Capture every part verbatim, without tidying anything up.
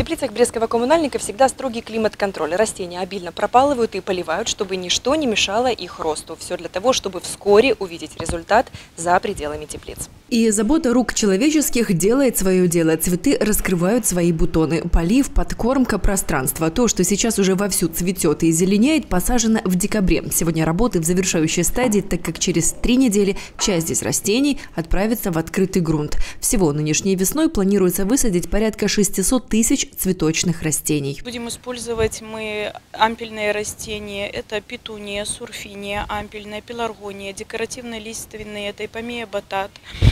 теплицах брестского коммунальника всегда строгий климат-контроль. Растения обильно пропалывают и поливают, чтобы ничто не мешало их росту. Все для того, чтобы вскоре увидеть результат за пределами теплиц. И забота рук человеческих делает свое дело. Цветы раскрывают свои бутоны. Полив, подкормка, пространство. То, что сейчас уже вовсю цветет и зеленеет, посажено в декабре. Сегодня работы в завершающей стадии, так как через три недели часть из растений отправится в открытый грунт. Всего нынешней весной планируется высадить порядка шестисот тысяч цветочных растений. Будем использовать мы ампельные растения. Это петуния, сурфиния, ампельная, пеларгония, декоративно-лиственные, это ипомея батат,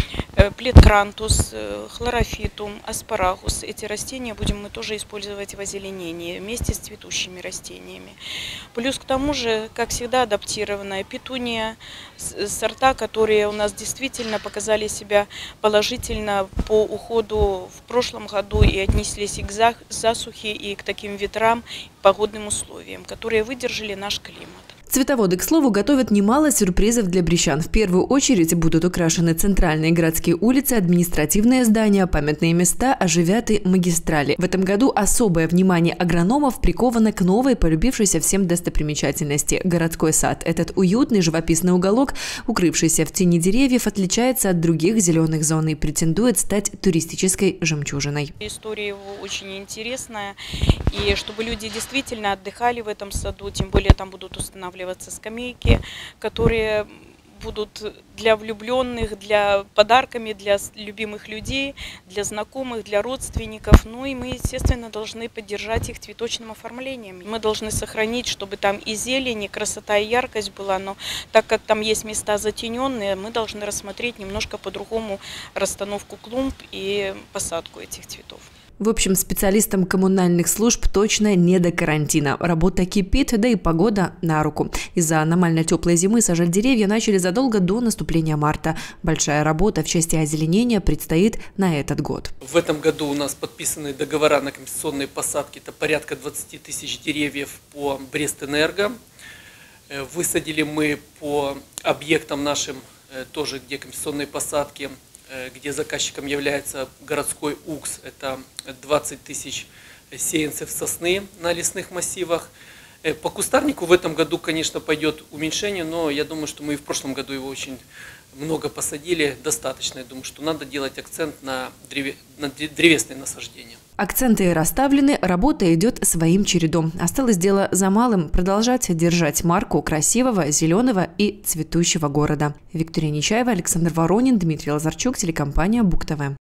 плеткрантус, хлорофитум, аспарагус. Эти растения будем мы тоже использовать в озеленении вместе с цветущими растениями. Плюс к тому же, как всегда, адаптированная петуния, сорта, которые у нас действительно показали себя положительно по уходу в прошлом году и отнеслись и к засухе, и к таким ветрам, погодным условиям, которые выдержали наш климат. Цветоводы, к слову, готовят немало сюрпризов для брестян. В первую очередь будут украшены центральные городские улицы, административные здания, памятные места, оживят и магистрали. В этом году особое внимание агрономов приковано к новой, полюбившейся всем достопримечательности – городской сад. Этот уютный живописный уголок, укрывшийся в тени деревьев, отличается от других зеленых зон и претендует стать туристической жемчужиной. История его очень интересная, и чтобы люди действительно отдыхали в этом саду, тем более там будут устанавливаться скамейки, которые будут для влюбленных, для подарками для любимых людей, для знакомых, для родственников. Ну и мы, естественно, должны поддержать их цветочным оформлением. Мы должны сохранить, чтобы там и зелень, и красота, и яркость была. Но так как там есть места затененные, мы должны рассмотреть немножко по-другому расстановку клумб и посадку этих цветов. В общем, специалистам коммунальных служб точно не до карантина. Работа кипит, да и погода на руку. Из-за аномально теплой зимы сажать деревья начали задолго до наступления марта. Большая работа в части озеленения предстоит на этот год. В этом году у нас подписаны договора на компенсационные посадки. Это порядка двадцати тысяч деревьев по Брестэнерго. Высадили мы по объектам нашим тоже, где компенсационные посадки, где заказчиком является городской УКС, это двадцать тысяч сеянцев сосны на лесных массивах. По кустарнику в этом году, конечно, пойдет уменьшение, но я думаю, что мы и в прошлом году его очень много посадили, достаточно. Я думаю, что надо делать акцент на, древе... на древесные насаждения. Акценты расставлены, работа идет своим чередом. Осталось дело за малым – продолжать держать марку красивого, зеленого и цветущего города. Виктория Нечаева, Александр Воронин, Дмитрий Лазарчук, телекомпания БугТV.